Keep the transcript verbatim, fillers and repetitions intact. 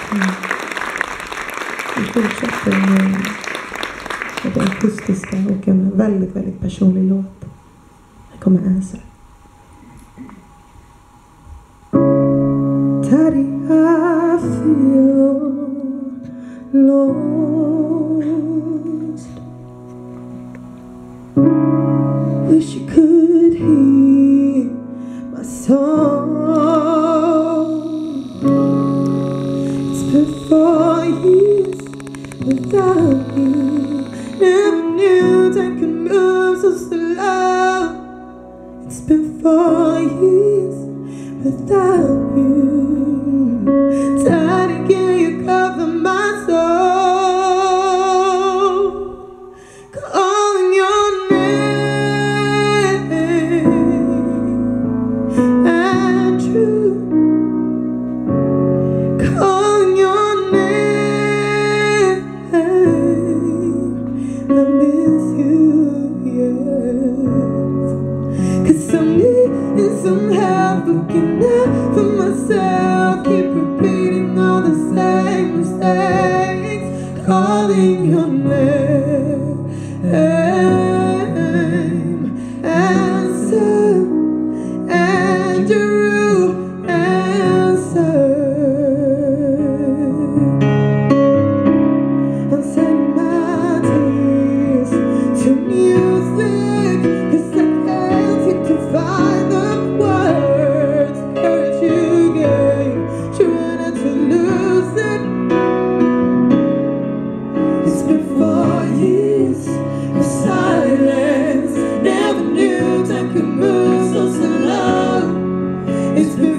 Vi fortsätter med, med det akustiska och en väldigt, väldigt personlig låt. Här kommer Answer. Daddy, I feel lost. Wish you could hear my song. It's been four years without you. Never knew time could move so slow. It's been four years without you. Daddy, can you cover my soul? Calling your name, Andrew. Calling your name. I miss you, yes. 'Cause I'm needing some help looking out for myself. Keep repeating all the same mistakes. Calling your name, answer, Andrew, answer. I'm sending my tears to music, 'cause I can't seem to find the words. Courage you gave, trying not to lose it. It's been four years of silence. Never knew time could move so slow. It's been